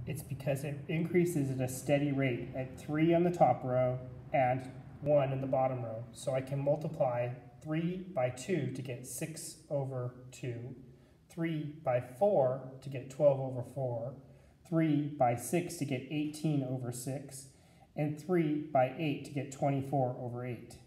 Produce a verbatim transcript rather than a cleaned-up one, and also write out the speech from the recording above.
It's because it increases at a steady rate at three on the top row and one in the bottom row. So I can multiply three by two to get six over two, three by four to get twelve over four, three by six to get eighteen over six, and three by eight to get twenty-four over eight.